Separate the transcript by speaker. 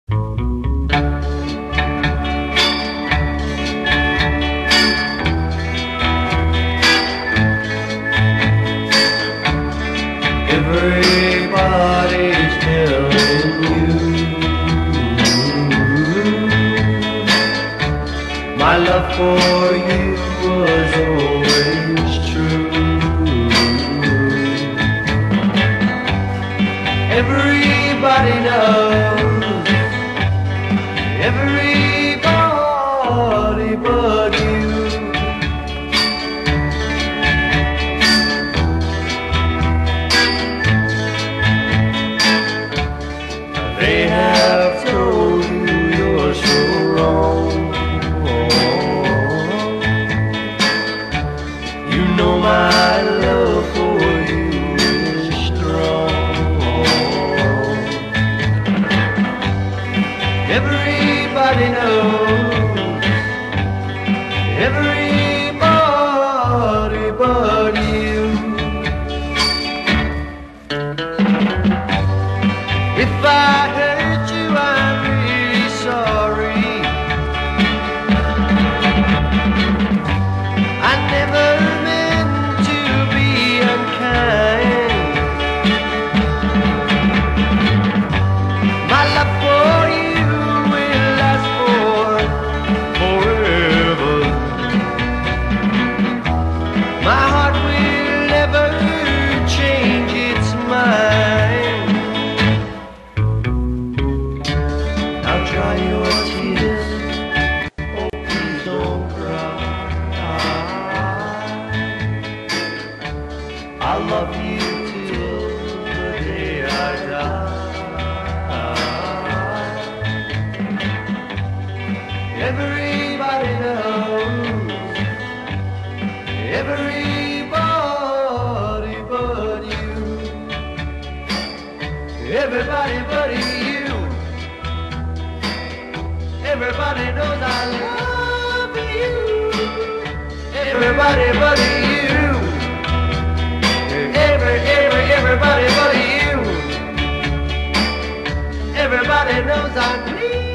Speaker 1: Everybody's telling you my love for you was always true. Everybody knows, everybody but you. They have told you you're so wrong. You know my love for you is strong. Everybody knows, everybody but you. If I hurt you, I'm really sorry. I never meant to be unkind. My love for you will last forever. My heart will never change its mind. Now dry your tears, oh please don't cry. I'll love you till the day I die. Everybody knows, everybody but you. Everybody but you. Everybody knows I love you. Everybody but you. Everybody but you. Everybody knows I need